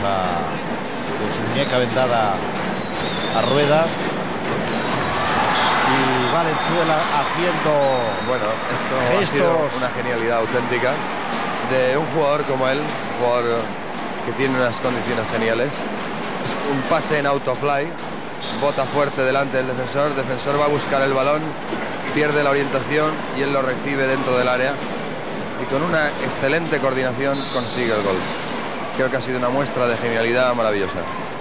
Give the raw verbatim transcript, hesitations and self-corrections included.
a, con su muñeca vendada a Rueda. Y Valenzuela haciendo, bueno, esto gestos. Ha sido una genialidad auténtica de un jugador como él, un jugador que tiene unas condiciones geniales. Es un pase en autofly, bota fuerte delante del defensor, el defensor va a buscar el balón, pierde la orientación y él lo recibe dentro del área y con una excelente coordinación consigue el gol. Creo que ha sido una muestra de genialidad maravillosa.